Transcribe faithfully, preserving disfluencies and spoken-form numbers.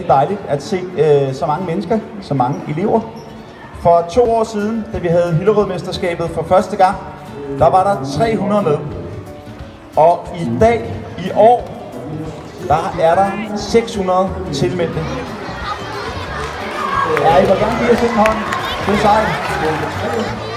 rigtig dejligt at se øh, så mange mennesker, så mange elever. For to år siden, da vi havde Hillerød-mesterskabet for første gang, der var der tre hundrede med. Og i dag, i år, der er der seks hundrede tilmeldte. Ja, I var gerne lige at sætte en hånd. Det er sejt.